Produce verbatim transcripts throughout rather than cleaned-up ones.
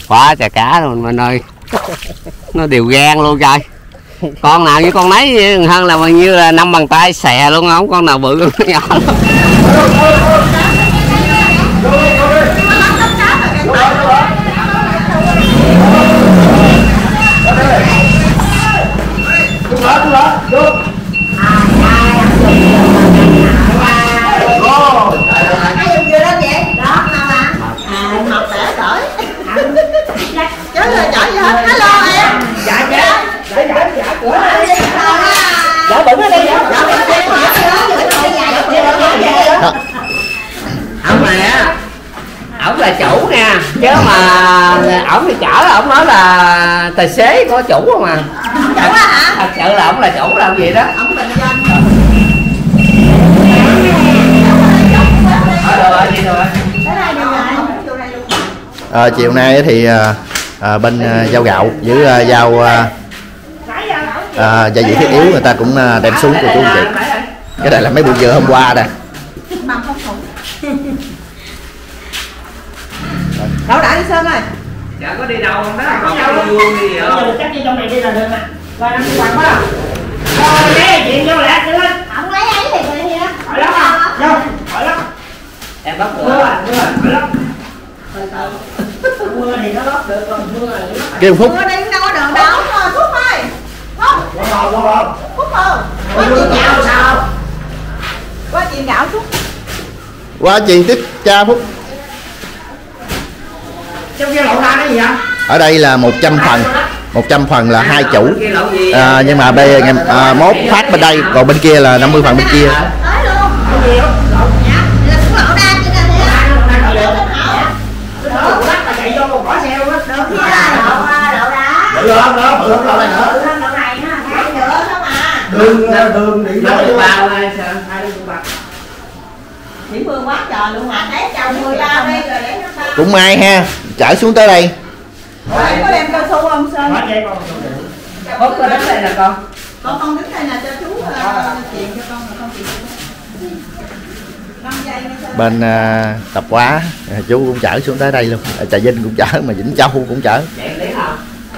quá trời cá rồi mình ơi. Nó đều gan luôn trời. Con nào như con nấy hơn là bao nhiêu là năm bàn tay xè luôn, không con nào bự con nhỏ lắm. Ông này á, ổng là chủ nha, chứ mà ổng thì chở, ổng nói là tài xế có chủ không à. Chủ á hả? Thật sự là ổng là chủ làm gì đó. Ổng kinh doanh. À, chiều nay thì à, bên à, giao gạo với à, giao à, à, gia vị thiết yếu người ta cũng à, đem xuống của chú anh chị. Cái này là mấy bữa dừa hôm qua nè. Đâu đã đi Sơn ơi. Dạ có đi đâu không đó, không có đi vuông đi vậy. Giờ chắc đi trong này đi là được nè. Qua năm quạt quá. Thôi lấy chuyện vô lẹ đi lên. Ông lấy ấy thì vậy á. Hỏi lắm à. Vô, hỏi lắm. Em bắt cửa. Mưa rồi, mưa rồi, hỏi lắm. Mưa thì nó lót được, còn mưa là nó Kêu Phúc. Mưa đi đâu có đường đâu rồi, Phúc ơi. Phúc. Quá rồi, quá rồi. Phúc ơi. Qua chuyện gạo sao? Qua chuyện gạo Phúc. Qua chuyện tiếp cha Phúc. Trong kia lộ ra cái gì vậy? Ở đây là một trăm phần, một trăm phần là hai chủ, à, nhưng mà bây giờ à, mốt phát bên đây, còn bên kia là năm mươi phần bên kia. Tới luôn. Dạ, là cũng lộ ra chứ là thế. Đó, bắt là chạy vô một quả xe luôn á. Được kia là lộ lộ ra. Được không? Đó, bự không lộ này nữa. Lộ này ha, khác nữa không à. Đường đường đi nó được bao hay sao? Hai đứa bạc. Chỉ mưa quá trời luôn mà thấy chồng mưa ra đây rồi để nó bao. Cũng may ha, chở xuống tới đây. Ủa, em có đem cao su không Sơn? Quá chạy con. Phúc có đứng đây nè con. Con con đứng đây nè cho chú uh, chuyện cho con mà con chuyện. năm giây nha Sơn. Bên à, tập quá à, chú cũng chở xuống tới đây luôn, à, Trà Vinh cũng chở, mà Vĩnh Châu cũng chở. Chạy lý không?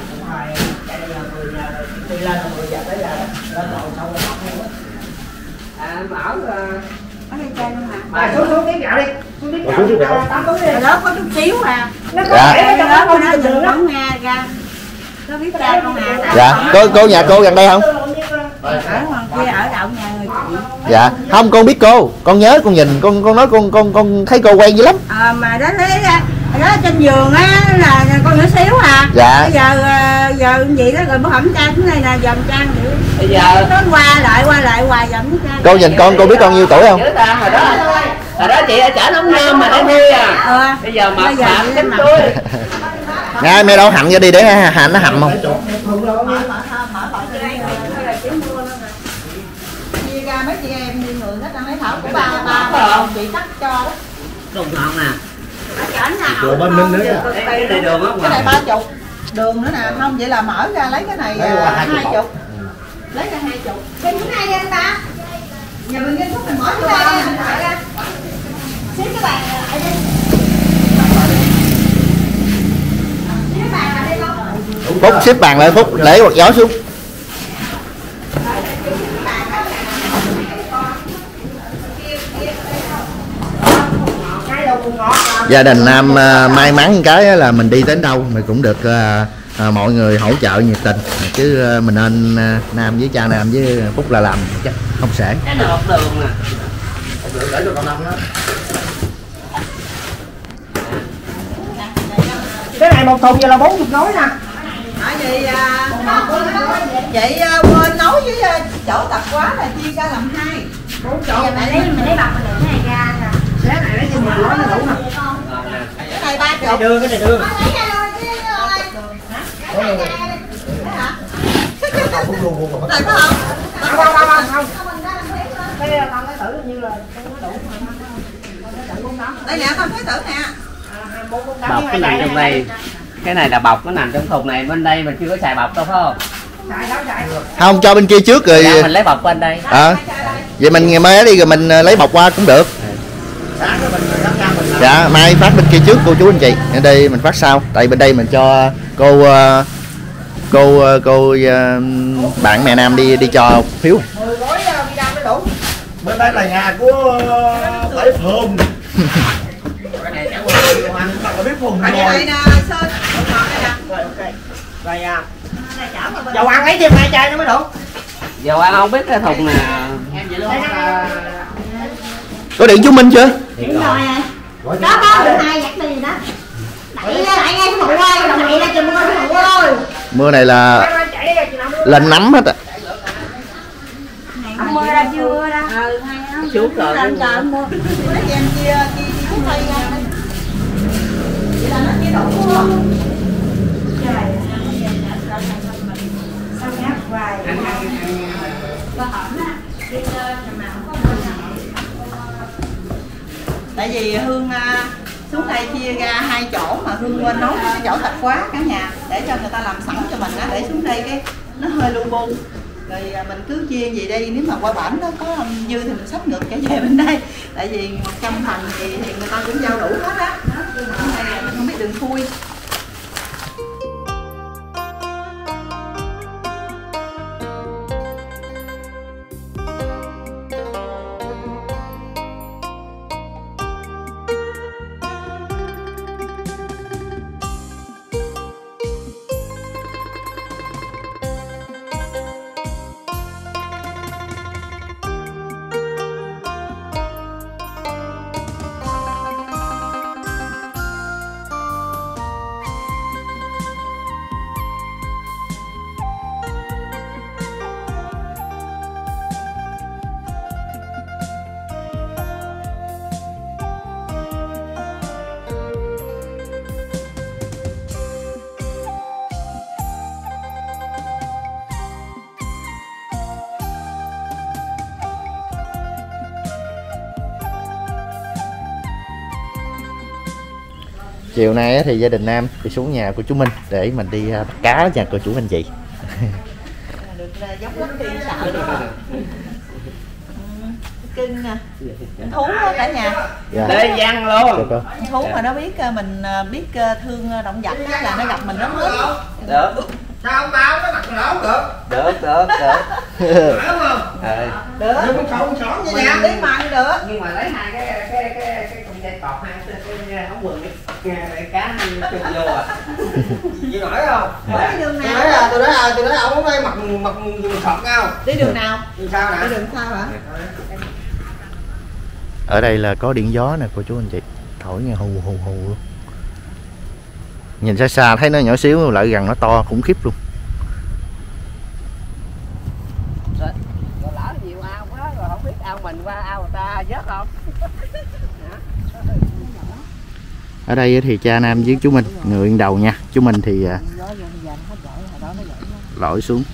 À mở Ở đây chơi luôn hả? À, xuống xuống tiếp gạo đi. Xuống tiếp gạo. Xuống tiếp gạo. Tám túi đi. Ở đó có chút xíu à. Nó có Dạ. để trong đó con nó đừng bóng Nga ra. Có biết cha con Hà. Dạ, cô cô nhà cô gần đây không? Ở ngoài kia ở đậu nhà người chị. Dạ, không con biết cô, con nhớ con nhìn con con nói con con con thấy cô quen dữ lắm. À, mà đó lấy đó trên giường á là con nhỏ xíu à. Dạ. Bây giờ giờ gì đó rồi bữa hổm cha xuống đây nè dòm trang vậy. bây giờ nó qua lại qua lại hoài dòm với cha. Cô nhìn con cô biết con nhiêu tuổi không? Chứ ta hồi đó hồi đó chị ở chợ Đông Nam mà để nuôi à. Ờ. Bây giờ mà Bây giờ bạn tính mà- tôi. Ngay mẹ đâu hầm ra đi để hành nó hầm không? Chia ra mấy chị em đi người hết đang lấy thảo của ba ba ba chị cắt cho đó. Đồng ngon nè. Ở ảnh nào Đường bên nâng nữa. Cái này đường á. cái này ba chục đường nữa nè, không vậy là mở ra lấy cái này hai chục, lấy ra hai chục. Bên thứ hai đi anh ta. Nhà mình nghiên thuốc mình mở ra đây mình mở ra. Xếp cái bàn ở đây. Xếp cái bàn ở đây không? Phúc xếp bàn lại Phúc để quạt gió xuống. Gia đình Nam à, may mắn cái là mình đi đến đâu mình cũng được à, à, mọi người hỗ trợ nhiệt tình, chứ à, mình nên à, Nam với cha Nam với Phúc là làm chắc không sẽ. Cái này một đường nè. Để cho con Năm đó. Cái này một thùng giờ là bốn mươi gói nè. Tại vì à, chị à, quên nói với à, chỗ tập quá là chia ra làm hai. Bốn chỗ. Giờ mình lấy mình lấy bọc mình lấy cái này ra nè. Cái này lấy cho mười gói nó đủ nè. Cái này ba Cái chục. đưa cái này đưa. Lấy ra rồi kia rồi. Đấy hả? Không luôn luôn rồi. Này có không? Không không không không. Cái Cái con cái tử như là không có đủ. đây nè con thấy tử nè. Bọc cái nằm trong đây. Cái này là bọc nó nằm trong thùng này, bên đây mình chưa có xài bọc đâu phải không? Không, cho bên kia trước rồi. Dạ, mình lấy bọc bên đây. À, vậy mình ngày mai đi rồi mình lấy bọc qua cũng được. Dạ mai phát bên kia trước cô chú anh chị, ở đây mình phát sau, tại bên đây mình cho cô cô cô bạn mẹ Nam đi đi cho phiếu. mười gói visa mới đủ. Bên đây là nhà của Bảy Phường. Cái này chẳng qua anh biết Phường rồi. Đây nè, sơn nước ngọt đây nè. Rồi ok. Rồi à. Dầu ăn lấy thêm hai chai nó mới đủ. Dầu ăn không biết cái thùng nè. Em vậy luôn. Có điện chú Minh chưa? Đúng rồi à. Đó có được hai giặt gì đó. Đẩy lại ngay cái phụ ơi, đồng này ra cho mưa cái phụ ơi. Mưa này là lên nắm hết ạ. Không mưa ra chưa đó. Ừ, hai nó. Xuống rồi. Lên trời mưa. Em chia chia chia thuốc tây ra. Vậy là nó chia đủ đúng không? Trời. Sao ngáp hoài. Có hỏng á. Đi chơi mà không có mưa nào. Tại vì Hương uh, xuống đây chia ra hai chỗ mà Hương quên nấu cái chỗ thịt quá cả nhà để cho người ta làm sẵn cho mình á, để xuống đây cái nó hơi lu bu rồi uh, mình cứ chia gì đi, nếu mà qua bển nó có dư thì mình xách ngược trở về bên đây, tại vì một trăm thành thì, thì người ta cũng giao đủ hết á, nhưng mà ở đây mình không biết đường khui. Chiều nay thì gia đình Nam đi xuống nhà của chú Minh để mình đi bắt cá nhà cô chú anh chị. Được giống lắm đi sợ được. Cưng nè, thú á cả nhà. Dạ. Lê Văn luôn. Được Thú mà nó biết mình biết thương động vật á là nó gặp mình nó hết. Được. Sao tao nó mặt lỗ được? Được, được, được. Phải không? Ừ. Được. Nhưng con sọn sọn như Mình vậy. đi mặn được. Nhưng mà lấy hai cái cái cái cái con dây cọt hai cái cái ống quần cái cái cá chung vô à. Chị nổi không? Đi đường Tôi nào? nói là tôi nói là tôi nói ông không phải mặt mặt sọt nhau. Đi đường nào? Đi sao nè? Đi đường sao hả? Ở đây là có điện gió nè cô chú anh chị, thổi nghe hù hù hù luôn. Nhìn xa xa thấy nó nhỏ xíu, lại gần nó to khủng khiếp luôn. Rồi lỡ nhiều ao quá rồi không biết ao mình qua ao người ta vớt không. Ở đây thì cha Nam với chú Minh người lên đầu nha, chú Minh thì lội xuống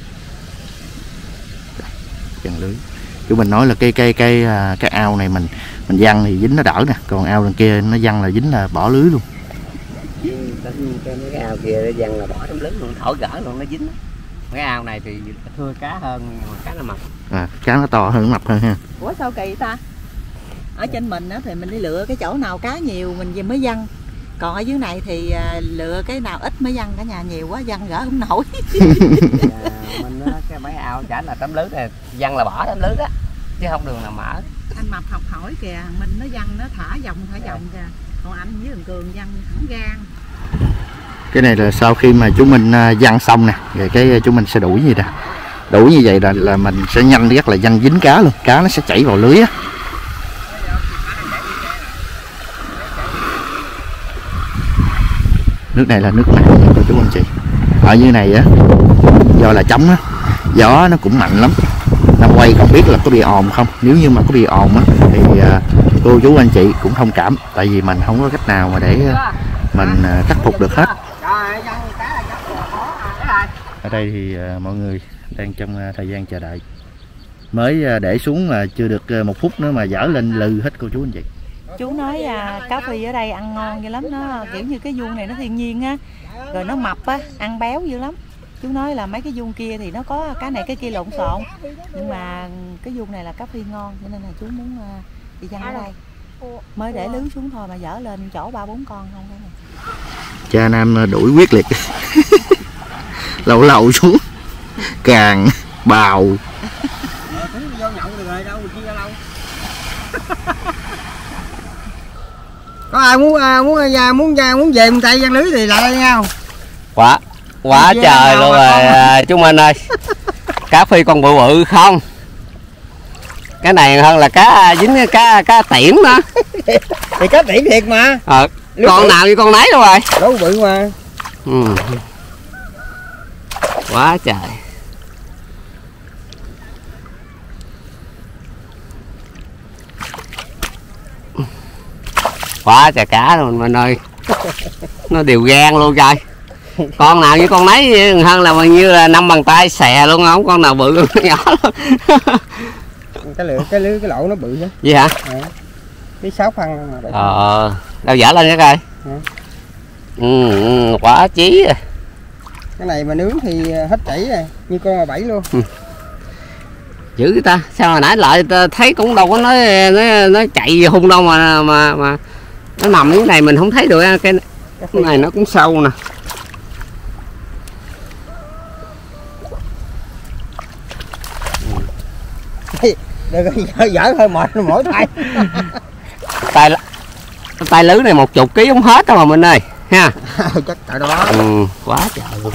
dàn lưới. Chú Minh nói là cái cái cái cái ao này mình mình văng thì dính nó đỡ nè, còn ao đằng kia nó văng là dính là bỏ lưới luôn. Cái mấy cái ao kia nó văng là bỏ tấm lưới luôn, thổi gỡ luôn nó dính. Mấy ao này thì thưa cá hơn nhưng mà cá nó mập. À, cá nó to hơn, nó mập hơn ha. Ủa sao kỳ ta? Ở trên mình á thì mình đi lựa cái chỗ nào cá nhiều mình về mới văng. Còn ở dưới này thì lựa cái nào ít mới văng, cả nhà nhiều quá văng gỡ không nổi. À, mình á, cái mấy ao chả là tấm lưới này văng là bỏ tấm lưới đó chứ không đường nào mở. Anh Mập học hỏi kìa, mình nó văng nó thả vòng thả vòng kìa, còn anh với thằng Cường văng thẳng gan. Cái này là sau khi mà chú Minh văng xong nè, rồi cái chú Minh sẽ đuổi như nè, đuổi như vậy là là mình sẽ nhanh rất là nhanh dính cá luôn, cá nó sẽ chảy vào lưới á. Nước này là nước mặn nha cô chú anh chị. Ở như này á, do là trống á, gió nó cũng mạnh lắm. Năm quay không biết là có bị ồn không. Nếu như mà có bị ồn á thì uh, cô chú anh chị cũng thông cảm, tại vì mình không có cách nào mà để uh, mình uh, khắc phục được hết. Ở đây thì uh, mọi người đang trong uh, thời gian chờ đợi. Mới uh, để xuống mà chưa được uh, một phút nữa mà dở lên lừ hết cô chú anh chị. Chú nói à, cá phi ở đây ăn ngon dữ lắm, nó kiểu như cái vuông này nó thiên nhiên á, rồi nó mập á, ăn béo dữ lắm. Chú nói là mấy cái vuông kia thì nó có cá này cái kia lộn xộn, nhưng mà cái vuông này là cá phi ngon, cho nên là chú muốn uh, đi văng ở đây. Mới để lưới xuống thôi mà dở lên chỗ ba bốn con không. Cha Nam đuổi quyết liệt. Lậu lậu xuống càng bào. Có ai muốn muốn ra muốn ra muốn về một tay giăng lưới thì lại đây nhau. Quá quá trời luôn rồi chúng mình ơi. Cá phi con bự bự không? Cái này hơn là cá dính cái cá cá tiễn đó. Thì cá tiễn thiệt mà. Ờ, con nào như con nấy đâu rồi. Đâu bự mà. Ừ. Quá trời. Quá trời cá luôn mình ơi. Nó đều gan luôn trời. Con nào như con nấy hơn là bao nhiêu là năm bàn tay xè luôn, không con nào bự con nhỏ luôn. Cái lưỡi cái lưỡi cái lỗ nó bự chứ. Gì hả? À, cái sáu phân mà. Ờ, đâu dở lên cái coi. À. Ừ, ừ, quá chí rồi. Cái này mà nướng thì hết chảy rồi, như con mà bảy luôn. Ừ. Dữ người ta, sao hồi nãy lại thấy cũng đâu có nói nó nó chạy hung đâu mà mà mà nó nằm cái này mình không thấy được cái, cái này nó cũng sâu nè. Đừng có dở hơi mệt mỗi tay. tay tay lưới này một chục ký không hết đâu mà mình ơi ha. Chắc tại đó. Ừ, quá trời luôn.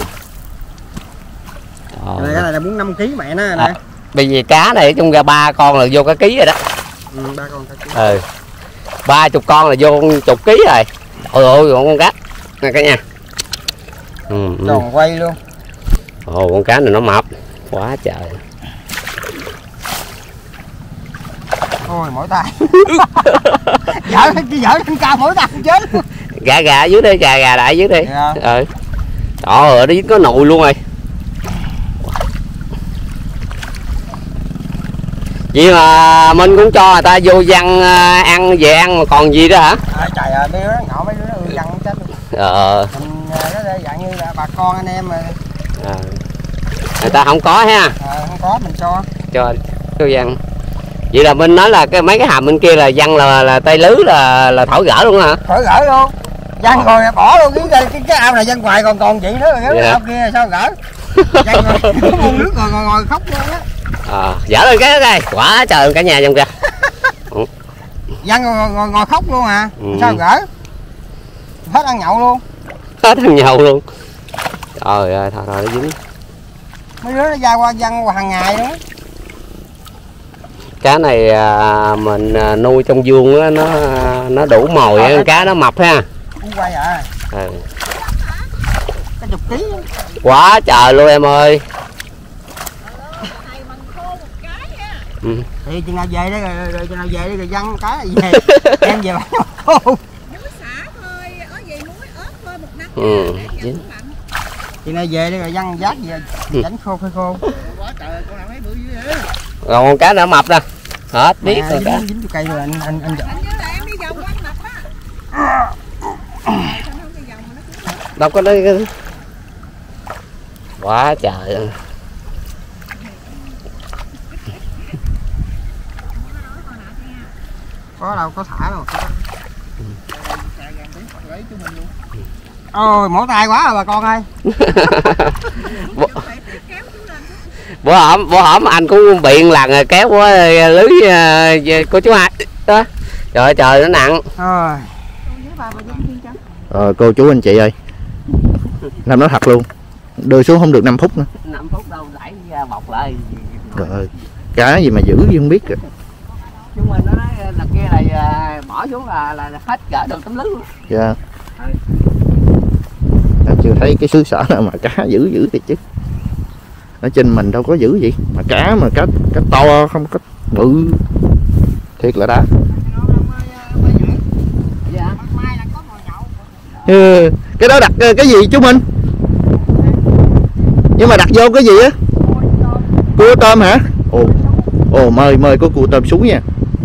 Cái này, cái này là bốn năm ký mẹ nó nè. À, bây giờ cá này chung ra ba con là vô cái ký rồi đó. Ừ, ba con cả ký. Ừ, ba chục con là vô chục ký rồi. Ôi ôi con cá nè cả nhà. Ừ, tròn ừ. Quay luôn. Ồ, con cá này nó mập quá trời. Ôi mỗi tay. Dở cái dở trên cao mỗi tay chết. Gà gà dưới đi, gà gà đại dưới đi. Dạ. Ừ. Đó ở đây có nồi luôn rồi. Vậy mà mình cũng cho người ta vô văn ăn về ăn mà còn gì đó hả? À, trời ơi mấy đứa nhỏ mấy đứa nó ưa văn chết luôn. Ờ. Mình nó dạng như là bà con anh em mà. À. Người ta không có ha. À, không có mình cho. Cho cho văn. Vậy là mình nói là cái mấy cái hàm bên kia là văn là là tay lưới là là thổi gỡ luôn hả? Thổi gỡ luôn. Văn rồi bỏ luôn cái cái, cái ao này văn hoài còn còn chị nữa rồi cái ao kia sao gỡ. Văn rồi buông nước rồi ngồi ngồi khóc luôn á. À, dở lên cái đây, quá trời cả nhà trong kìa. Văn ngồi, ngồi ngồi khóc luôn à. Ừ. Sao gỡ? Hết ăn nhậu luôn. Hết ăn nhậu luôn. Trời ơi, thôi thôi nó dính. Mấy đứa nó ra qua văn hàng ngày nữa. Cá này à, mình à, nuôi trong vuông á, nó nó đủ mồi á, à, cá nó mập ha. Cũng quay à. Ừ. Cái chục ký. Quá trời luôn em ơi. Ừ. Thì chừng nào về đấy rồi, rồi chừng nào về đấy rồi văng cái về em về bán khô. Muối xả thôi, có gì muối ớt thôi một nắng. Ừ. Chừng nào về đấy rồi văng vác về đánh khô phơi khô. Quá trời con nào thấy bự dữ vậy. Rồi con cá nó mập nè. Hết biết rồi cá. Dính cho cây rồi anh anh anh. Anh nhớ là em đi vòng quanh mập á. Đâu có đây. Quá trời. Có đâu có thả đâu. Ôi mỏi tay quá rồi bà con ơi. bữa, bữa hổm bữa hổm anh cũng biện lần rồi kéo qua lưới uh, của chú hai đó. Trời ơi, trời nó nặng. Rồi. Ờ, cô chú anh chị ơi, làm nó thật luôn, đưa xuống không được năm phút nữa. năm phút đâu đẩy ra bọc lại. Trời ơi, cá gì mà dữ gì không biết rồi. Chúng mình nó nói là kia là bỏ xuống là là hết cỡ được tấm lưới luôn. Dạ. Em chưa thấy cái xứ sở nào mà cá dữ dữ thì chứ. Ở trên mình đâu có dữ gì, mà cá mà cá cá to không có bự. Thiệt là đã. Ừ, cái đó đặt cái gì chú Minh? Nhưng mà đặt vô cái gì á? Cua tôm hả? Ồ, ồ mời mời có cua tôm xuống nha.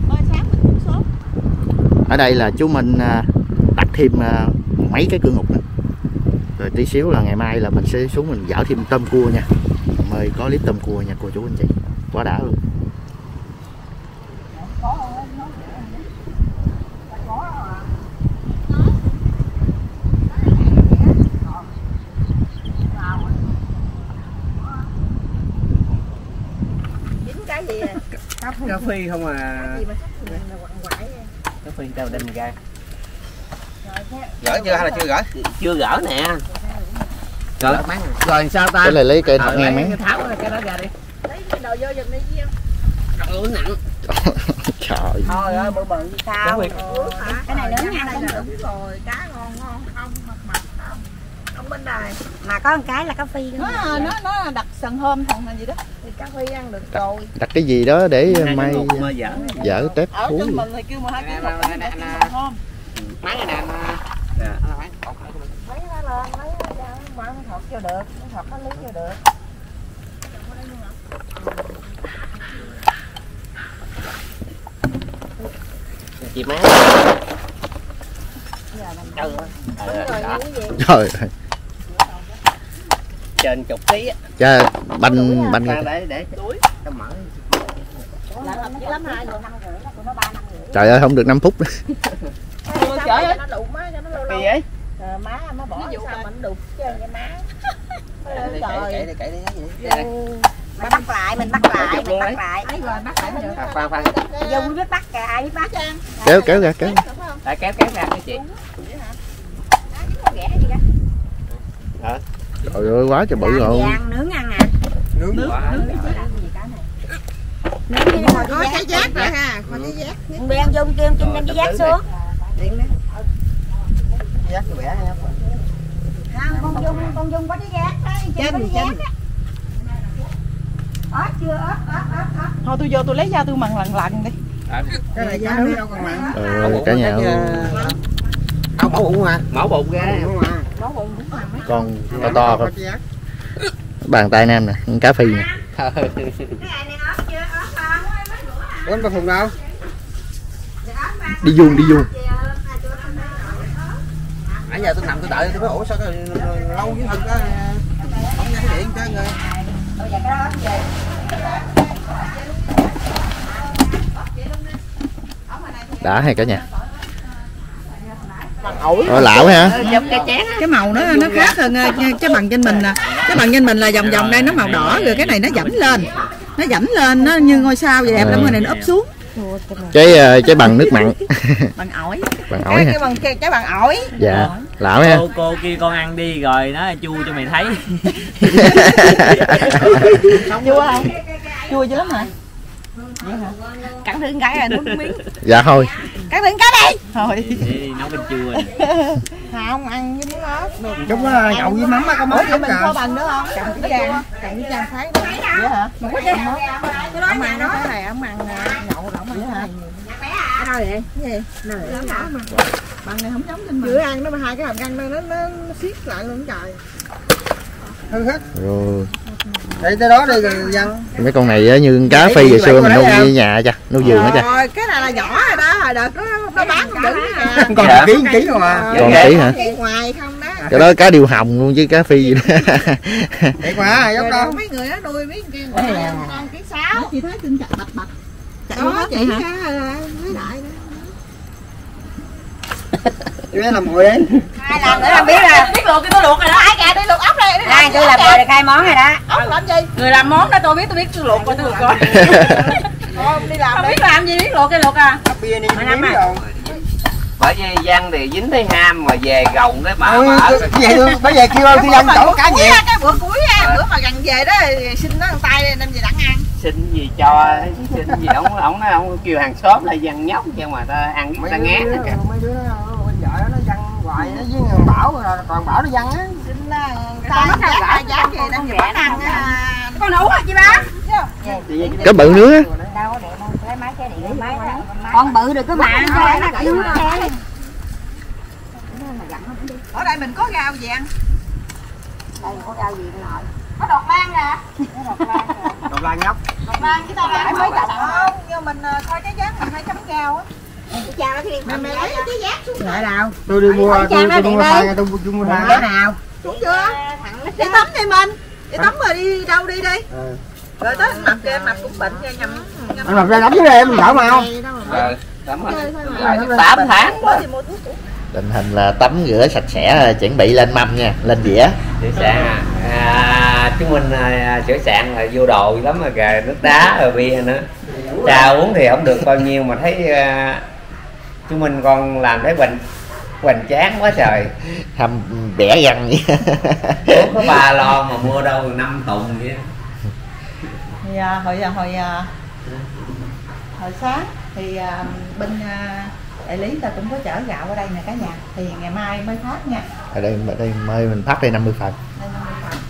Ở đây là chú Minh đặt thêm mấy cái cửa ngục nữa. Rồi tí xíu là ngày mai là mình sẽ xuống mình dở thêm tôm cua nha. Mời có clip tôm cua nha cô chú anh chị. Quá đã luôn. cà phê không à. Cà phê tao đem ra. Gỡ chưa hay là chưa gỡ? Chưa gỡ nè. Rồi, rồi sao ta? Cái này lấy cây thật ngang mấy. Tháo cái đó ra đi. Lấy cái đồ vô giùm đi chứ. Ừ, nặng. Trời. Thôi ơi, bự bự như sao? Cái này lớn nha, đây là đúng rồi, cá ngon ngon không, mặt mặt không. Không bên đài. mà có một cái là cá phi Nó nó nó đặt sần hôm thằng là gì đó. Thì cá phi ăn được rồi. Đặt cái gì đó để may dở. dở tép Ở thú. trên mình thì kêu mà hai ký thịt đặt sần hôm. Mấy cái này mà. Mấy nó lên, mấy nó ra nó ăn thọt cho được, nó thọt nó lý cho được. Chị má. Trời Trên chục ký á. cha banh banh Để để túi cho mở. lắm hai rồi năm rưỡi đó, tụi nó ba năm rưỡi. trời ơi không được năm phút nữa. Chở nó đụng má cho nó lâu lâu. Gì vậy? Ờ, má má bỏ sao mình đục chứ cái má. Kệ Trời. đi, kệ đi cái gì. Mình bắt lại, mình bắt lại, mình bắt lại. Ấy rồi bắt lại được. Khoan khoan. Dung biết bắt kìa, ai biết bắt. Kéo kéo ra kéo. Để kéo kéo ra cái chị. Trời ơi quá trời bự rồi. Vàng nướng ăn à. Nướng nướng. Nướng đi Có cái giác rồi ha, có cái giác. Đi ăn Dung kêu Trinh đem cái giác xuống. Điện đó. Giác cái bẻ nha. Không, con Dung, con Dung có cái giác đó, Trinh có cái giác á. Ớt chưa, ớt, ớt, ớt, ớt. Thôi tôi vô tôi lấy dao tôi mần lần lần đi. Cái này giá nướng đâu còn mặn. Ờ, cả nhà Không mổ bụng mà. Mổ bụng ra. Máu bụng đúng mà mấy. con to to thôi. Bàn tay nam nè, con cá phi nè. Cái này này ớt chưa, ớt không? Ủa em có phùng đâu? Đi vuông đi vuông. Nãy giờ tôi nằm tôi đợi tôi mới ủa sao cái lâu với thân cái không nghe cái điện cho người. Đã hay cả nhà. Ổi. Ờ, lão ha. Cái màu nó nó khác hơn cái bằng trên mình nè. Cái bằng trên mình là vòng vòng đây nó màu đỏ rồi cái này nó dẫm lên. Nó dẫm lên nó như ngôi sao vậy đẹp lắm, cái này nó úp xuống. Cái cái bằng nước mặn. Bằng ổi. Bằng ổi Cái hả? cái bằng cái, cái bằng ổi. Dạ. Lão ha. Cô, cô kia con ăn đi rồi nó chua cho mày thấy. Chua không? Chua dữ lắm hả? Vậy hả? Cắn thử cái rồi nuốt miếng. Dạ thôi. Cắn thử cái đi. Thôi. Đi nấu canh chua rồi. Không ăn với miếng ớt. Chúng nó nhậu với mắm á có mắm Ủa mình có bằng nữa không? Cầm cái vàng, cầm cái vàng thái đó. Vậy hả? Mà có vàng không? Ông ăn cái này, ông ăn nhậu rồi ông ăn hả? Cái đâu vậy? Cái gì? Này. Bằng này không giống trên mình. Vừa ăn nó hai cái hàm răng nó nó nó siết lại luôn trời. Hư hết. Rồi. Đi tới đó đi rồi dân. Mấy con này á, như cá phi hồi xưa mình nuôi ở nhà cha, nuôi vườn á cha. Rồi cái này là nhỏ rồi đó, hồi đợt nó nó bán cũng dữ nè. Còn ký ký rồi mà. Còn kỹ hả? Ngoài không đó. Cái đó cá điêu hồng luôn chứ cá phi gì đó. Thiệt mà, giống đâu. Mấy người nó nuôi mấy con con ký sáu. Chị thấy tin chặt bạch bạch. Chạy hết chị hả? Mấy đại đó. Chú bé làm mồi đấy. Hai lần nữa làm biết là Biết luộc cái tôi luộc rồi đó. Ai kìa đi luộc ốc đây. hai tôi làm rồi được hai món rồi đó. Ốc làm gì? Người làm món đó tôi biết, tôi biết tôi luộc rồi tôi luộc rồi. Không đi làm không biết làm gì biết luộc cái luộc à. Bia đi nếm rồi. Bởi vì dân thì dính thấy ham mà về gồng cái mở Ôi, mở. vậy tôi bây giờ kêu tôi dân chỗ cá nhiều. Cái bữa cuối á, bữa mà gần về đó xin nó ăn tay đem gì đặng ăn. Xin gì cho, xin gì ổng ổng nói ổng kêu hàng xóm là dân nhóc chứ mà ta ăn ta ngán hết kìa. Mấy đứa nó bên vợ nó dân hoài nó với Bảo rồi còn Bảo nó dân á. Xin người ta mất giá giá gì đang gì bán ăn á. Con nấu hả chị ba? Cá bự nữa. Đâu có để mon cái máy cái điện máy đó. Con bự được cái mà thôi nó cứng thế. Ở đây mình có rau gì ăn? Đây có rau gì nữa nội. Có đọt lan nè. Độc lan nhóc. Đọt lan chúng ta bán mới trồng không? Nhưng mình thôi cái giá mình phải chấm rau á. Cái cha nó đi. Mày mày lấy cái giác xuống. Lại đâu? Tôi đi mua tôi tôi mua hai tôi tôi mua hai. Cái nào? Xuống chưa? Đi tắm đi mình. Đi tắm rồi đi đâu đi đi. Rồi tới mập kia mập cũng bệnh nha nhầm. Anh mập ra đóng dưới đây em đỡ mà không? Ờ, tắm tám tháng đó. Tình hình là tắm rửa sạch sẽ, chuẩn bị lên mâm nha, lên dĩa. Sửa sạn à, à chúng mình à, sửa sạn là vô đồ lắm mà kìa, nước đá rồi bia nữa. trà uống thì không được bao nhiêu mà thấy uh, chú Minh con làm thấy hoành hoành tráng quá trời. Hầm bẻ răng vậy. Uống có ba lon mà mua đâu năm thùng vậy. Thì à, hồi hồi à, hồi sáng thì à, bên à, đại lý ta cũng có chở gạo ở đây nè cả nhà, thì ngày mai mới phát nha. Ở đây ở đây mời mình phát đây năm mươi phần. Đây năm mươi phần.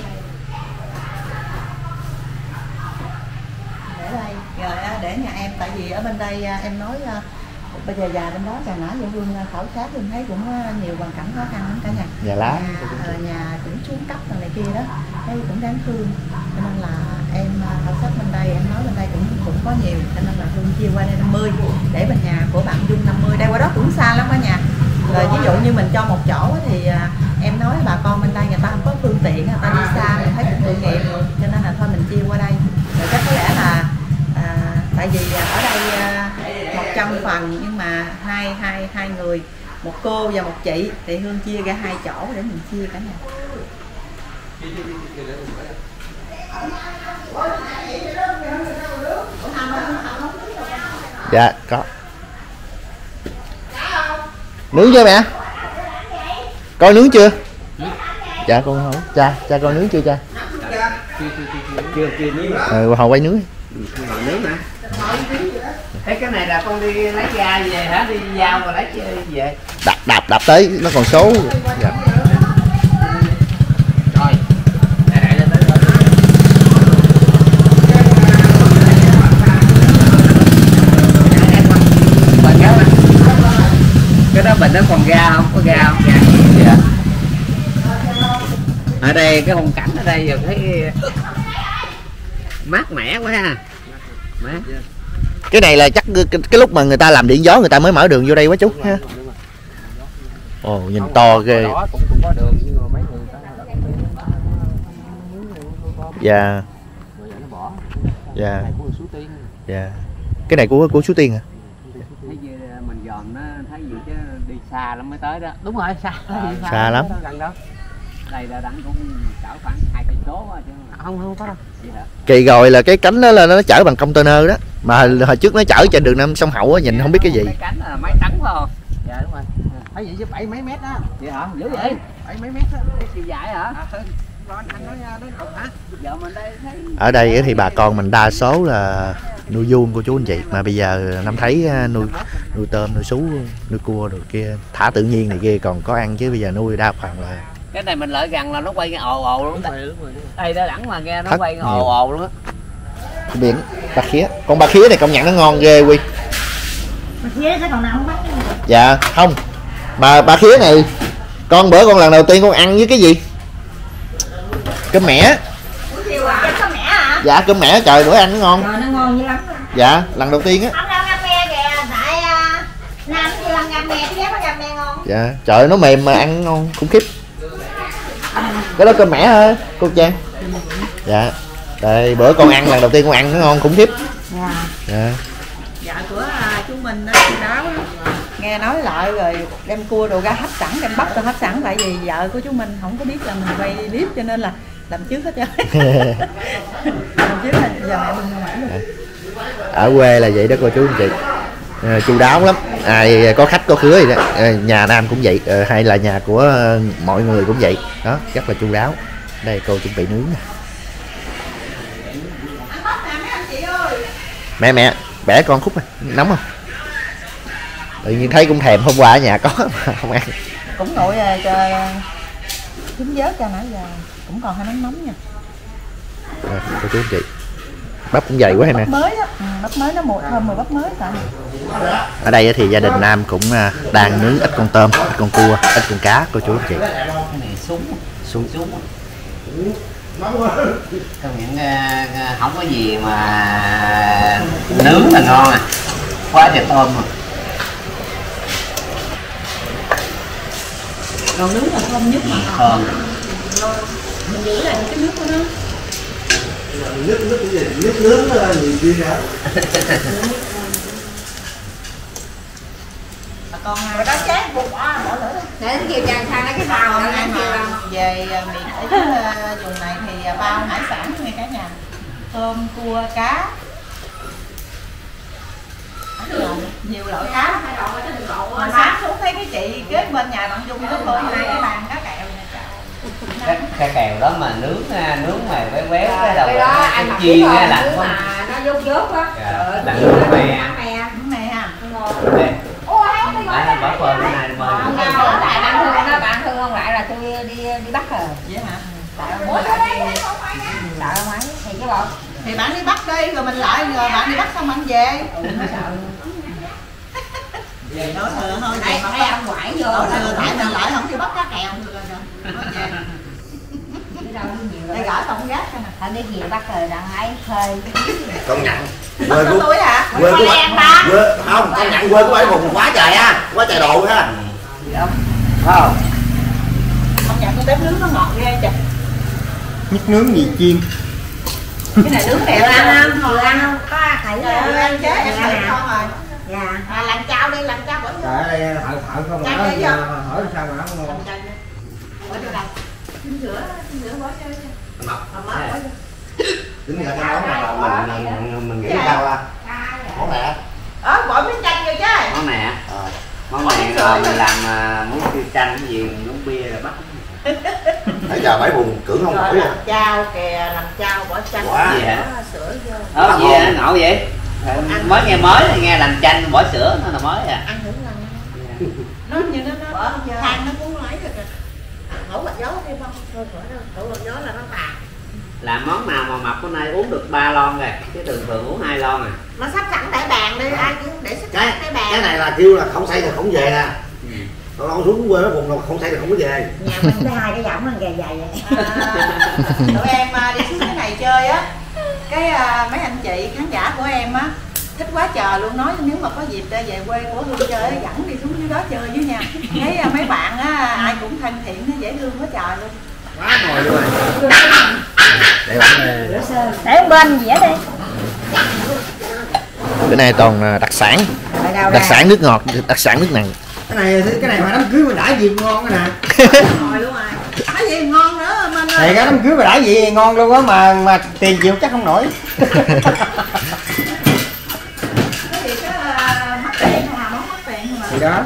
Để đây rồi à, để nhà em, tại vì ở bên đây à, em nói à, bây giờ già bên đó trà nã Dậu Hương khảo sát mình thấy cũng nhiều hoàn cảnh khó khăn lắm cả nhà. Nhà lá nhà, nhà cũng xuống cấp rồi này kia đó, thấy cũng đáng thương, cho nên là em khảo sát bên đây, em nói bên đây cũng cũng có nhiều, cho nên là Hương chia qua đây năm mươi để bên nhà của bạn Dung năm mươi, đây qua đó cũng xa lắm cả nhà. Rồi ví dụ như mình cho một chỗ thì em nói bà con bên đây người ta không có phương tiện, người ta đi xa mình thấy cũng tội nghiệp, cho nên là thôi mình chia qua đây. Rồi chắc có lẽ là à, tại vì ở đây một trăm phần nhưng mà hai hai hai người, một cô và một chị, thì Hương chia ra hai chỗ để mình chia cả nhà. Dạ có. Nướng chưa mẹ? Con nướng chưa? Dạ con không. Cha, cha con nướng chưa cha? Chưa chưa nướng. Ừ, hồi quay nướng. Nướng hả? Thế cái này là con đi lấy da về hả? Đi giao và lấy về. Đạp đạp đạp tới nó còn số. Dạ. Rồi. Để để lên tới. Cái đó bình nó còn ga không? Có ga không? Ga. Dạ. Ở đây cái khung cảnh ở đây giờ thấy mát mẻ quá ha. Mát. Cái này là chắc cái, cái lúc mà người ta làm điện gió người ta mới mở đường vô đây quá chú ha. Ồ nhìn to ghê. Dạ. Dạ. Dạ. Cái này của của Suối Tiên hả? Thấy gì mình dòm nó thấy gì chứ đi xa lắm mới tới đó. Đúng rồi, xa. À, xa lắm. Gần đó. Đây là đặng cũng cỡ khoảng hai cây số chứ không không có đâu. Kỳ rồi là cái cánh đó là nó chở bằng container đó, mà hồi trước nó chở trên đường Nam Sông Hậu á, nhìn không biết cái gì. Cái cánh là máy trắng phải không? Dạ đúng rồi. Thấy vậy chứ bảy mấy mét đó. Vậy hả? Dữ vậy? Bảy mấy mét đó. Cái chiều dài hả? À, anh nói nói cục hả? Giờ mình đây thấy Ở đây thì bà con mình đa số là nuôi vuông cô chú anh chị, mà bây giờ năm thấy nuôi nuôi tôm, nuôi sú, nuôi cua rồi kia thả tự nhiên này kia còn có ăn, chứ bây giờ nuôi đa phần là cái này mình lợi gần là nó quay cái ồ ồ luôn. Đúng rồi, đúng rồi. Đây đó đẳng mà nghe nó Thất quay cái ồ nhiều. ồ luôn á. Biển ba khía, con ba khía này công nhận nó ngon ghê Quy. Mà khía sẽ còn nào không bắt? Dạ không, mà ba khía này con bữa con lần đầu tiên con ăn với cái gì, cơm mẻ. Cơm mẻ hả? Dạ cơm mẻ, trời bữa ăn nó ngon. Trời nó ngon dữ lắm. Dạ lần đầu tiên á. Không đâu ngâm me kìa, tại uh, Nam chỉ làm ngâm me, chứ có ngâm me ngon. Dạ trời nó mềm mà ăn ngon khủng khiếp. Cái đó cơm mẻ hả cô Trang? Dạ đây bữa con ăn lần đầu tiên con ăn nó ngon khủng khiếp. Dạ. Dạ. Dạ của à, chú Minh đó, chú Đáo đó. Nghe nói lại rồi đem cua đồ ra hấp sẵn, đem bắp ra hấp sẵn, tại vì vợ của chú Minh không có biết là mình quay clip cho nên là làm trước hết trơn. Làm trước là giờ mẹ mình ngoài luôn. Ở quê là vậy đó cô chú anh chị, à, chu đáo lắm, ai có khách có khứa gì đó, à, nhà Nam cũng vậy, à, hay là nhà của à, mọi người cũng vậy đó, rất là chu đáo. Đây cô chuẩn bị nướng nè. Mẹ mẹ bẻ con khúc này nóng không? Tự nhiên thấy cũng thèm, hôm qua ở nhà có mà không ăn. Cũng nội cho chín vớt cho nãy giờ cũng còn hơi nóng nóng nha. Rồi, cô chú anh chị, bắp cũng dày quá hay nè. Bắp mới đó, ừ, bắp mới nó một thơm mà bắp mới tại. Ở đây thì gia đình Nam cũng đang nướng ít con tôm, ít con cua, ít con cá cô chú anh chị. Cái này súng Súng. súng công nhận không có gì mà nướng là ngon à, quá trời tôm mà. Còn nướng là thơm nhất mà. Thơm. Mình giữ lại cái nước của nó. Nước nước cái gì? Nước nướng là gì kia hả? Còn rồi đó chén bột bỏ bỏ lửa. Để nó kêu chàng sang cái xào nó ăn kêu ăn. Về miền ở dưới vùng này thì bao hải sản như cả nhà. Tôm, cua, cá. nhiều loại cá. Mà sáng xuống thấy cái chị kế bên nhà bạn Dung nó bơi hai cái bàn cá kèo cái, cái kèo đó mà nướng nướng mà béo béo cái đầu cái đó anh mặc chiên cái lạnh mà nó dốt dốt á. lạnh nướng mè này ha. Ôi hay đi bỏ phơi cái này mời tại bạn thương nó bạn thương không lại là tôi đi đi bắt rồi. Vậy hả? Ủa cái đấy sợ mấy thì cái bọn thì bạn đi bắt đi rồi mình lại rồi bạn đi bắt xong bạn về. Nói thừa thôi này mà mấy ông quải vô nói thừa tại mình lại không đi bắt cá kèo đây gửi tổng gác nè. thôi đi về bắt rồi đặng ấy phơi Công nhận Bắt quê có của túi hả? quê của quê không công nhận quê của bảy vùng quá trời á, quá trời đồ ha. Không Công nhận con bếp nướng nó ngọt ghê trời. Nhất nướng gì chiên. Cái này nướng đẹp vừa ăn ăn không vừa ăn không có thử ăn chế em thử con rồi. dạ À, làm chao đi, làm chao bỏ vô. Tại đây thợ thợ không Chao nói đi vô. hỏi sao mà nó không ngon. Bỏ vô đây. Xin rửa, xin rửa bỏ vô cho. Mập bỏ vô. tính ra cái món mà mình mình, mình nghĩ sao à? Món này á. Ờ, bỏ miếng chanh vô chứ. món này á Ờ. món này rồi mình làm uh, muốn tiêu chanh cái gì mình uống bia rồi bắt Nãy giờ bảy vùng cưỡng không nổi Rồi à. làm chao kìa, làm chao bỏ chanh Quá. Gì hả? bỏ sữa vô. ờ gì vậy ngộ vậy mới nghe mới thì nghe làm chanh bỏ sữa nó là mới à Ăn thử lần. Nó như nó nó bỏ than nó cũng lấy được rồi. Ngủ bạch gió đi không? Thôi khỏi đâu, ngủ bạch gió là nó tàn. làm món nào mà mập hôm nay uống được ba lon rồi chứ thường thường uống hai lon à Nó sắp sẵn để bàn đi, ai cũng để sắp Cái sẵn để bàn. cái này là kêu là không xây thì không về nè. Còn ông xuống quê nó vùng là không xây thì không có về. nhà mình có hai cái giọng mình gầy gầy vậy À, tụi em à, đi xuống cái này chơi á, cái à, mấy anh chị khán giả của em á thích quá trời luôn, nói nếu mà có dịp ra về quê của Hương chơi á, dẫn đi xuống dưới đó chơi với nha. Thấy à, mấy bạn á ai cũng thân thiện, nó dễ thương quá trời luôn. Quá ngồi luôn rồi. Để bạn này. để bên dĩa đi Cái này toàn đặc sản, đặc sản nước ngọt, đặc sản nước nặng. Cái này cái này mà đám cưới mà đã gì ngon cái nè. Rồi luôn rồi. Cái gì ngon nữa Minh Thì ơi. cái đám cưới mà đã gì ngon luôn á mà mà tiền chịu chắc không nổi. Cái gì cái à, mắc tiền không à, món mắc tiền không à. Thì đó.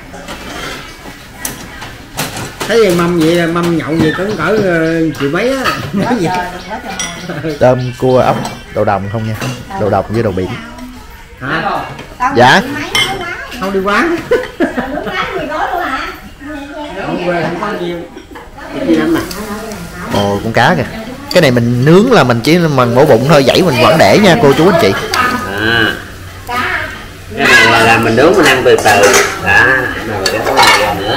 Thấy gì mâm vậy là mâm nhậu gì cũng cỡ uh, triệu mấy á. Nói gì? Trời, đừng quá trời ngon. Tôm, cua, ốc, đậu đồng không nha, đậu đồng với đậu biển. Hả? Dạ. Không đi quán. muốn bán gì đó luôn hả Không quê không có nhiều. Ồ, con cá kìa. Cái này mình nướng là mình chỉ mình mổ bụng thôi, dãy mình vẫn để nha cô chú anh chị. à cái này là, là mình nướng mình ăn từ từ đó rồi cái có này nữa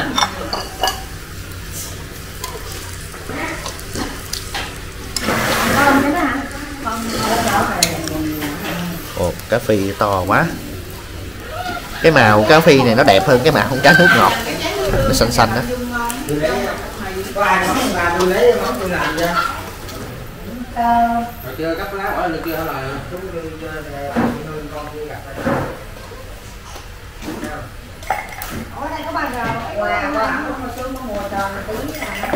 Ồ, cá phi to quá. Cái màu cá phi này nó đẹp hơn cái màu con cá nước ngọt, nó xanh xanh đó. Tôi lấy có ai món làm tôi lấy món tôi làm cho. Rồi chưa cắt lá bỏ được chưa hả là chúng tôi con chưa gặp. ở đây có bao giờ quà quà không chưa có mùa tròn tí là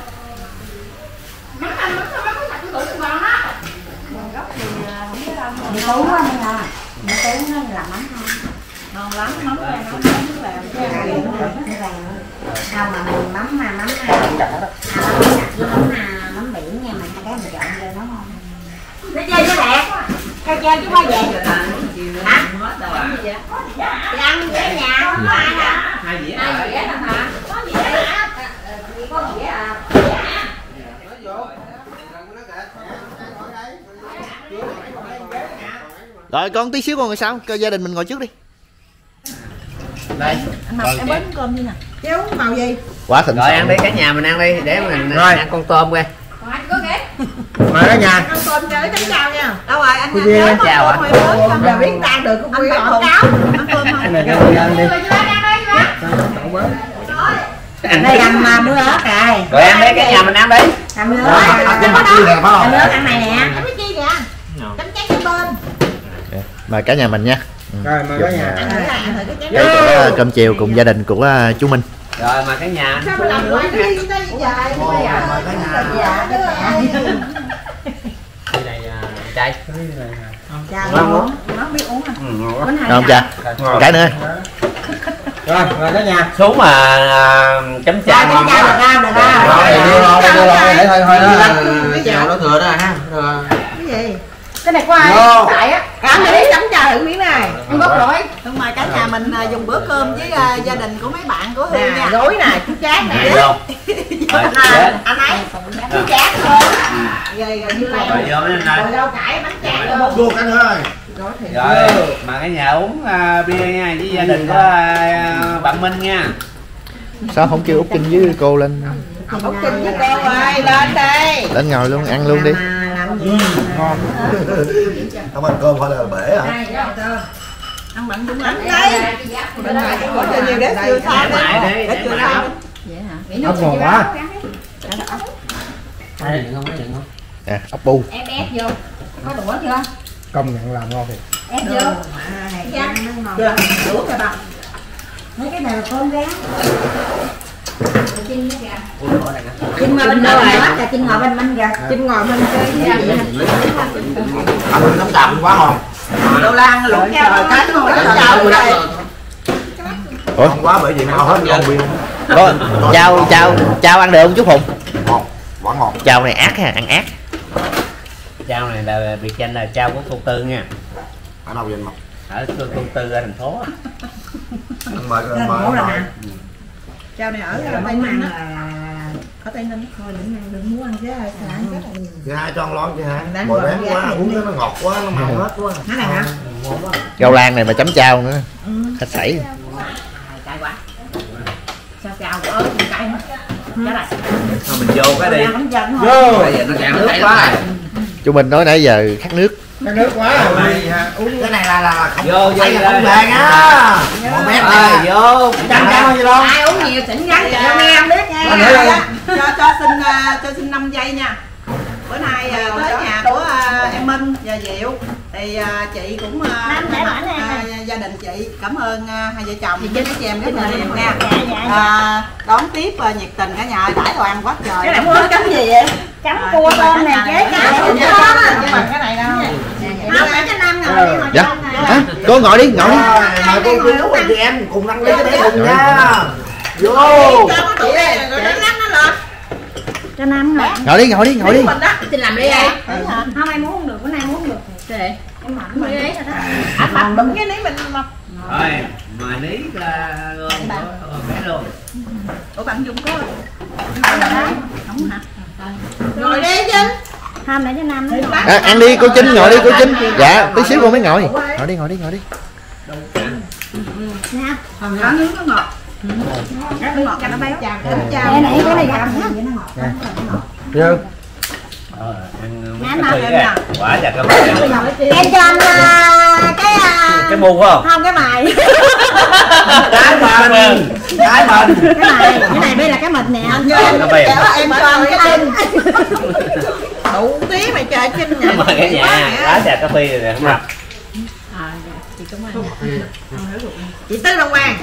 Mắm ăn mắm mắm có sạch cái ngon á. Nguồn gốc thì à, không biết đâu. mì tú á mình à mì tú nó làm mắm không Ngon lắm, mắm này ngon lắm nước làm chứ ăn điện nữa. không mà mình mắm mà mắm à, mắm sạch với mắm à, mắm biển nha mình cái mình chọn vô nó ngon nó chơi với lẹ chơi chơi chứ bao về hả thì ăn với nhà không có ai hả hai dĩa ai dĩa đâu hả có dĩa hả có dĩa à Rồi con tí xíu con ngồi sau, cho gia đình mình ngồi trước đi. đây Anh Mập em bớt cơm đi nè. Chứ uống màu gì? Quá thịnh rồi ăn soạn. đi cả nhà mình ăn đi để mình Rồi. ăn con tôm coi Còn anh có ghét. Mà đó nhà. Ăn tôm chơi bánh chào nha. Đâu rồi anh Cô ăn Duyên nhớ ơi, con chào tôm ạ. rồi mới không là biết ta được con Quy quảng cáo. Ăn cơm Cái không? này cho tôi ăn đi. Cậu bớt. đây làm mà mưa ớt rồi rồi ăn đi cả nhà mình ăn đi làm mưa Đó, ớt ăn cái mặt tươi đẹp phải làm không? mưa ớt ăn này nè Cái chi kìa. Chấm chén cái bên. Mời cả nhà mình nha. Rồi mà cả nhà. Ăn thử là ăn thử cái chén. Đây chỗ uh, cơm chiều cùng gia đình của uh, chú Minh. rồi mà cả nhà Sao mà làm loại đi tới dài Ồ, mời cả nhà. dạ cái mẹ. cái này uh, chay Chào nó biết uống à. Được không cha? Cái nữa. Rồi, rồi cả nhà. Xuống mà à, chấm Dạ, chả chấm chả được ra, được ra. Rồi, đưa lo, đưa lo, để thôi thôi đó. Chào nó thừa đó ha. Cái gì? Cái này của ai? Tại á. Cả đi chấm trà thử miếng này. Ăn gốc rồi. Nhưng mà cả nhà mình dùng bữa cơm với uh, gia đình của mấy bạn của Hương nha. Gối nè, chú chát nè. Anh ấy chú chát thôi. Rồi rồi như này. Rồi rau cải bánh chả luôn. Vô cái nữa ơi. Rồi, mà cái nhà uống uh, bia nha, với gia đình của uh, bạn Minh nha. Sao không kêu Út Kinh với cô lên? Út Kinh với cô ơi, lên đây. Lên ngồi luôn, ăn luôn đi. Ừ, ngon. Không ăn cơm phải là bể hả? Ăn bận đúng lắm đấy. Bên ngoài có cho nhiều đế chưa sao đấy. Đế chưa sao. Ốc ngon quá. Nè, ốc bu. Ép ép vô. Có đũa chưa? Công nhận làm ngon thiệt. Ép vô. Dạ. Chưa, đũa kìa bà. Mấy cái này là con rán. Chinh nó kìa. Chinh mà bên đâu rồi? Là Chinh ngồi bên bên kìa. Chinh ngồi bên chơi cái gì? Ăn nấm đậm quá ngon. Đậu lan luộc nha rồi cái nó chấm chào đây. Ủa? Ngon quá bởi vì mau hết con viên. Có chao chao chao ăn được không chú Hùng? Ngon, quá ngon. Chao này ác ha, ăn ác. Chao này là biệt danh là chao của cô Tư nha. Ở đâu vậy mà? Ở cô Tư ở thành phố. Mời mời. Chao này ở Tây Ninh á. Ở Tây Ninh thôi đừng ăn đừng muốn ăn chứ ai ăn rất là nhiều. Chị hai cho ăn lon chị hai. Bồi bán quá, uống nó ngọt quá, nó mặn hết quá. Cái này hả? Rau lan này mà chấm chao nữa. Khách sảy. Cay quá. Sao chao của ớt cay hết. Giá này. Thôi mình vô cái đi. Vô. Bây giờ nó cạn nước quá. Chú Minh nói nãy giờ khát nước. Cái nước quá. Cái này là là không Vô vô là không vàng á. Một mét này. Vô. Trăm trăm gì đâu. Ai uống nhiều xỉn gắn cho nghe ăn biết nha. Cho cho xin cho xin năm giây nha. Bữa nay tới nhà của em Minh và Diệu thì chị cũng gia đình chị cảm ơn hai vợ chồng với chị em rất là nhiều nha. Đón tiếp nhiệt tình cả nhà đãi đồ ăn quá trời. Cái này mua chấm gì vậy? Chấm cua tôm nè, chế cá nhưng mà cái này đâu. Không phải cái nam ngồi đi ngồi Dạ. Hả? Cô ngồi đi, ngồi đi. Mời cô chú và chị em cùng ăn lấy cái đấy cùng nha. Vô. Chị đây rồi đánh lắm nó lọt. cho Nam ngồi. Ngồi đi, ngồi đi, ngồi đi. Xin làm đi vậy. Không ai muốn không được, bữa nay muốn không được. Kệ. Em mặn đi đấy rồi đó. Anh mặn bấm cái ní mình mập. Rồi, mà ní là bé luôn. Ủa bạn Dung có không hả? Ngồi đi Trinh. Không để cho Nam nó ngồi. À, ăn đi cô Trinh, ngồi đi cô Trinh. Dạ, tí xíu cô mới ngồi. Ngồi đi, ngồi đi, ngồi đi. Nha. Nó nướng nó ngọt. Nó ngọt cái nó béo. Chào. Đây này cái này gặm nó ngọt. Vô. Ờ, ăn cái phi á. Quả chặt cái Em cho anh cái cái mu không? không cái mày. Cái mình. Cái mình. Cái mày, cái này đây là cái mịch nè. Em cho anh cái Trinh. Đủ tí mày chơi Trinh nha. Mời cả nhà, quả chặt cái phi rồi nè, không học. Chị Tư Long Hoàng.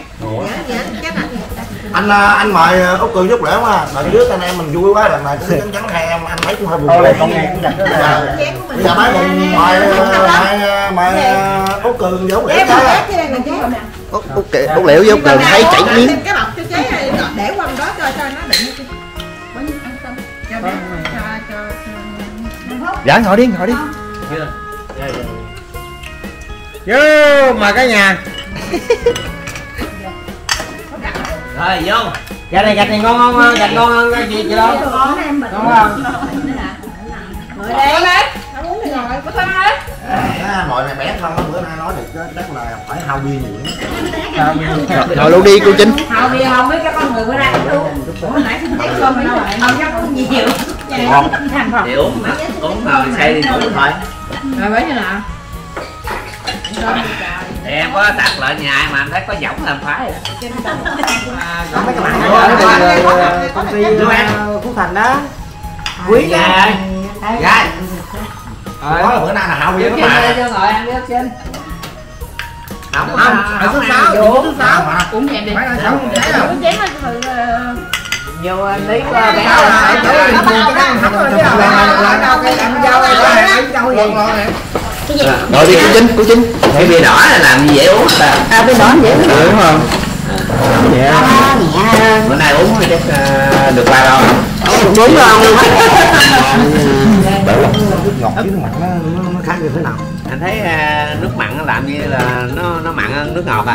Anh anh mời Út Cường giúp đỡ mà. Lần trước anh em mình vui quá, lần này cũng chắc chắn hai em anh thấy cũng hơi buồn. Thôi con nghe cũng chặt đó là. Bây giờ mấy mình mời mời mời Út Cường giúp đỡ chứ. Út Út Út Liễu với Út Cường thấy chảy miếng. Cái bọc cho chế này để qua đó cho cho nó đựng đi. Bao nhiêu ăn tâm. Cho bé cho cho Dạ ngồi đi, ngồi đi. Chưa? Vô mời cả nhà. Rồi vô. Gà này gạch này ngon không? Gạch ngon hơn cái gì chị đâu? Ngon không? ngồi đây đấy. Nó muốn thì ngồi, có thân đấy. Mọi này bé không, bữa nay nói được chắc là phải hao bia nhiều. Ngồi luôn đi cô Trinh. Hào bia không biết cái con người bữa nay luôn. Hồi nãy xin thấy cơm mới nói không chắc uống nhiều. Thì uống uống rồi say đi ngủ thôi. Rồi bấy nhiêu nào? Thì em có tặng lại nhà mà em thấy có giọng làm phái. Có mấy cái bạn ở công ty Phú Thành đó. Quý gà ơi. Gà. Đó là bữa nay là hao bia mà. Cho ngồi ăn đi Trinh. Không, Không, ở số sáu, chỗ số sáu. Uống chén đi. Phải là sáu trái đâu. Uống chén nó Nhiều anh lý qua bé Sao rồi. là chỗ này mình cái hấp rồi chứ đâu. Là đâu cái làm dâu này có hai dâu gì. Chị Rồi đi cô Trinh, cô Trinh. Cái bia đỏ là làm như dễ uống ta. À bên đó dễ Ừ, đúng không? Nhẹ. nhẹ hơn. Bữa nay uống chắc uh, được ba lon. bốn lon luôn á. Nước ngọt với nước mặn nó, nó, nó khác như thế nào? Anh thấy uh, nước mặn nó làm như là nó nó mặn hơn nước ngọt à.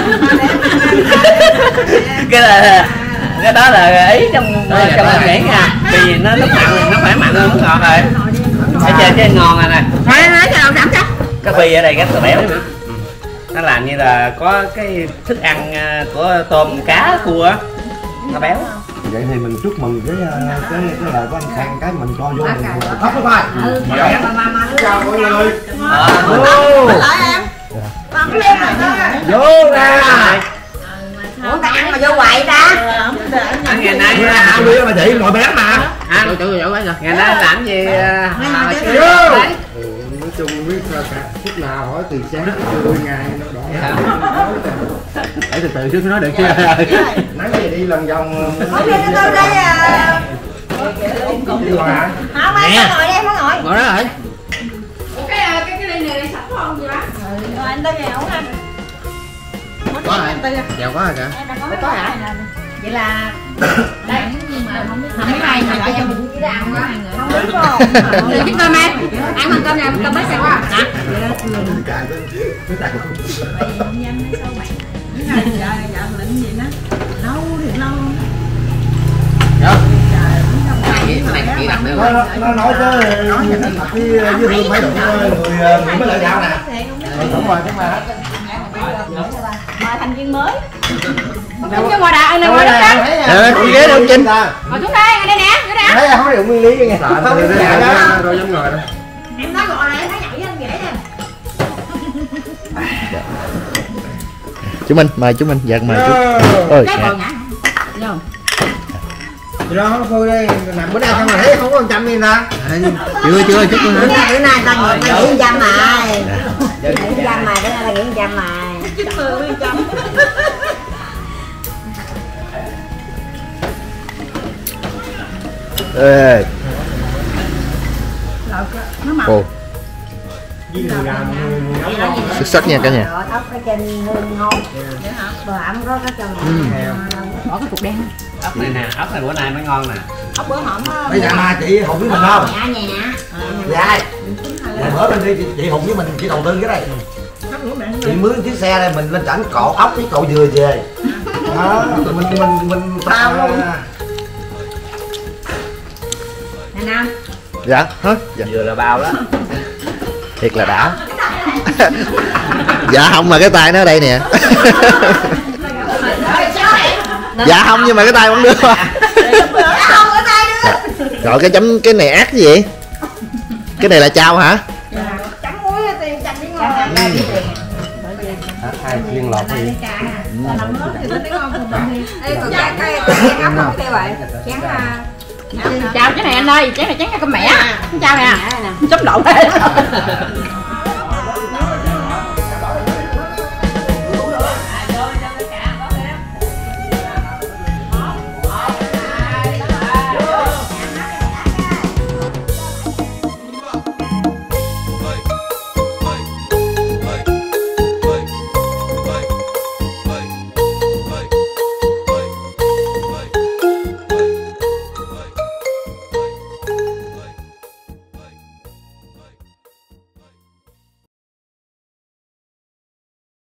Cái là cái đó là ý trong trong anh nghĩ nha. Vì nó nước mặn thì nó phải mặn hơn nước ngọt rồi. Ở trên trên ngon rồi nè. Nói nói cho ông chấm Cái bì ở đây rất là béo. Nó làm như là có cái thức ăn của tôm cá cua á, nó béo. Vậy thì mình chúc mừng cái cái cái lời của anh Khang cái mình cho vô mình thấp cái vai. Chào mọi người. lại em. Tao lên rồi đó. Vô ra. Ủa ta ăn mà vô quậy ta. Anh ngày nay Ăn đi mà chị ngồi béo mà. anh ngày nay làm gì Vô. Nói chung biết phút nào hỏi từ sáng tới trưa ngày nó đỏ. Để từ từ trước nói được chưa? Nắng về đi lần vòng. Không đi tôi đây à. Đi rồi hả? Không ai có ngồi đi em có ngồi. ngồi đó rồi. Cái cái cái ly này sẵn không gì bác? Rồi anh tới nhà uống anh. Có rồi. Chào có rồi kìa. Có hả? Vậy là đây nhưng mà không biết mấy ngày mà gọi cho mình đi ăn quá. Không biết chút cơm em. Ăn bằng cơm này, cơm bớt sạch quá. Hả? Nó, nó nói tới cái dư hương phải đụng người người mới lợi gạo nè. Đúng rồi, đúng rồi. Mời thành viên mới. Không cho ngồi đà, anh ngồi đó đó. Ờ, con ghế đâu Trinh. Ngồi xuống đây, ngồi đây nè, ngồi đây. Thấy không có đụng nguyên lý nghe. Rồi dám ngồi đó. Em nói ngồi này, em nói nhảy với anh dễ nè. Chú Minh, mời chú Minh, dạ mời chú. Ôi, Cái dạ. còn nhả. Vô. Đó, thôi đây, bữa nay không thấy không có một trăm đi ra. Chưa chưa chút nữa. Bữa nay bữa nay ta ngồi ta nghỉ trăm mày. Nghỉ trăm mày, bữa nay ta nghỉ trăm mày. Chích mười mươi trăm. Ê. Ồ. Xuất sắc nha cả nhà. Ốc ở trên hương ngon. Bờ ẩm có cái chân. Bỏ cái cục đen. Ốc này nè, ốc này bữa nay mới ngon nè. Ốc bữa hổm á. Bây giờ mà chị Hùng với mình không? Dạ nhẹ. Dạ. Dạ bữa bên đi chị, chị Hùng với mình chỉ đầu tư cái này. Chị mướn chiếc xe đây mình lên trển cột ốc với cậu dừa về. Đó, mình mình mình bao luôn. Nè Nam. Dạ, hả? Dạ. Vừa là bao đó. Thiệt là đã. Dạ không mà cái tay nó ở đây nè. Dạ không nhưng mà cái tay vẫn đưa. Rồi cái chấm cái này ác gì vậy? Cái này là chao hả? Chấm muối tiền chấm đi ngon. Hai chiên lọt đi. Ê còn cái cái cái ốc không kêu vậy. Chén Chào cái này anh ơi, chén này chén cái con mẹ. Chào nè. Chấm lộn đây.